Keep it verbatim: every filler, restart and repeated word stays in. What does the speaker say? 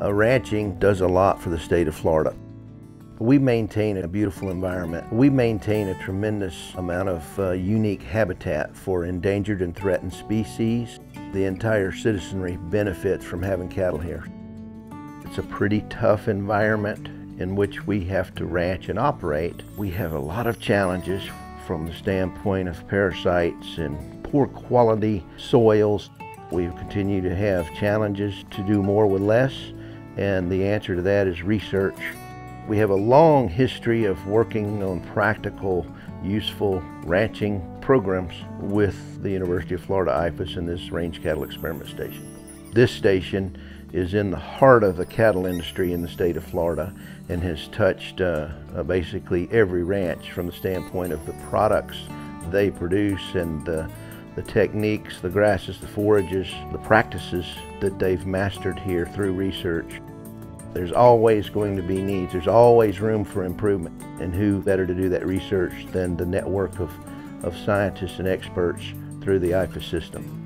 Uh, ranching does a lot for the state of Florida. We maintain a beautiful environment. We maintain a tremendous amount of uh, unique habitat for endangered and threatened species. The entire citizenry benefits from having cattle here. It's a pretty tough environment in which we have to ranch and operate. We have a lot of challenges from the standpoint of parasites and poor quality soils. We continue to have challenges to do more with less, and the answer to that is research. We have a long history of working on practical, useful ranching programs with the University of Florida I F A S and this Range Cattle Experiment Station. This station is in the heart of the cattle industry in the state of Florida and has touched uh, uh, basically every ranch from the standpoint of the products they produce and uh, the techniques, the grasses, the forages, the practices that they've mastered here through research. There's always going to be needs. There's always room for improvement. And who better to do that research than the network of, of scientists and experts through the I F A S system.